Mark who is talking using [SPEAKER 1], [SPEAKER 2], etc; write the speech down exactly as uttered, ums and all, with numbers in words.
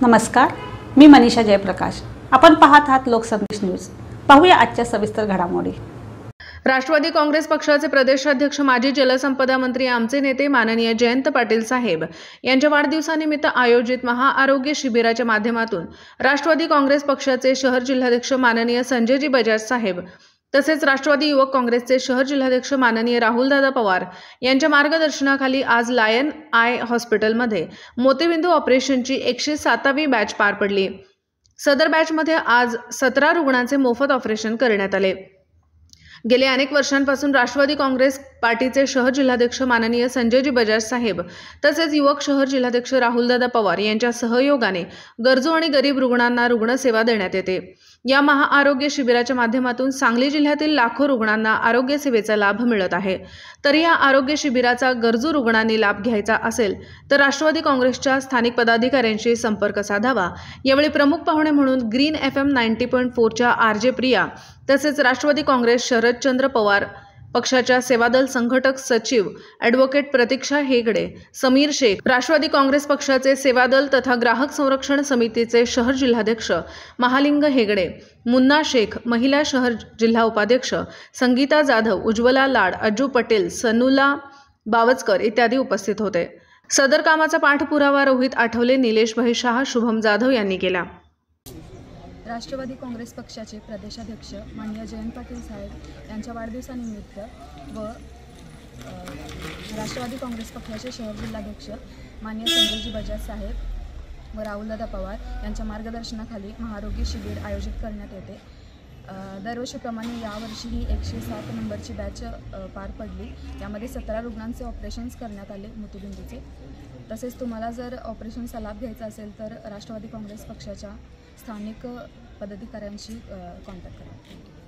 [SPEAKER 1] नमस्कार, मी मनीषा जयप्रकाश। आपण पाहत आहात लोकसंदेश न्यूज। पाहूया आजच्या सविस्तर घडामोडी।
[SPEAKER 2] राष्ट्रवादी काँग्रेस पक्षाचे प्रदेशाध्यक्ष माजी जलसंपदा मंत्री आमचे नेते माननीय जयंत पाटील साहेब यांच्या वाढदिवसानिमित्त आयोजित महाआरोग्य शिबिराच्या माध्यमातून राष्ट्रवादी काँग्रेस पक्षाचे शहर जिल्हाध्यक्ष माननीय संजयजी बजाज साहेब तसेच राष्ट्रवादी युवक काँग्रेसचे शहर जिल्हाध्यक्ष माननीय राहुलदादा पवार यांच्या मार्गदर्शनाखाली आज लायन आय हॉस्पिटलमध्ये मोतीबिंदू ऑपरेशनची एकशे सातावी बॅच पार पडली। सदर बॅचमध्ये आज सतरा रुग्णांचे मोफत ऑपरेशन करण्यात आले। गेल्या अनेक वर्षांपासून राष्ट्रवादी काँग्रेस पार्टीचे शहर जिल्हाध्यक्ष माननीय संजयजी बजाज साहेब तसेच युवक शहर जिल्हाध्यक्ष राहुलदादा पवार यांच्या सहयोगाने गरजू आणि गरीब रुग्णांना रुग्णसेवा देण्यात येते। या महाआरोग्य शिबिराच्या माध्यमातून सांगली जिल्ह्यातील लाखो रुग्णांना आरोग्य सेवेचा लाभ मिळत आहे। तर या आरोग्य शिबिराचा गरजू रुग्णांनी लाभ घ्यायचा असेल तर राष्ट्रवादी काँग्रेसच्या स्थानिक पदाधिकाऱ्यांशी संपर्क साधावा। यावेळी प्रमुख पाहुणे म्हणून green F M ninety point फोरच्या आर जे प्रिया तसेच राष्ट्रवादी काँग्रेस शरदचंद्र पवार पक्षाच्या सेवादल संघटक सचिव ॲडव्होकेट प्रतीक्षा हेगडे, समीर शेख, राष्ट्रवादी काँग्रेस पक्षाचे सेवादल तथा ग्राहक संरक्षण समितीचे शहर जिल्हाध्यक्ष महालिंग हेगडे, मुन्ना शेख, महिला शहर जिल्हा उपाध्यक्ष संगीता जाधव, उज्ज्वला लाड, अज्जू पटेल, सनुला बावचकर इत्यादी उपस्थित होते। सदर कामाचा पाठपुरावा रोहित आठवले, निलेश भाई शाह, शुभम जाधव यांनी केला।
[SPEAKER 3] राष्ट्रवादी काँग्रेस पक्षाचे प्रदेशाध्यक्ष माननीय जयंत पाटील साहेब यांच्या वाढदिवसानिमित्त व राष्ट्रवादी काँग्रेस पक्षाचे शहर जिल्हाध्यक्ष माननीय संजयजी बजाज साहेब व राहुलदादा पवार यांच्या मार्गदर्शनाखाली महाआरोग्य शिबिर आयोजित करण्यात येते। दरवर्षीप्रमाणे यावर्षीही एकशे सात नंबरची बॅच पार पडली। यामध्ये सतरा रुग्णांचे ऑपरेशन्स करण्यात आले मोतीबिंदूचे। तसेच तुम्हाला जर ऑपरेशनचा लाभ घ्यायचा असेल तर राष्ट्रवादी काँग्रेस पक्षाच्या स्थानिक पदाधिकाऱ्यांशी कॉन्टॅक्ट करा।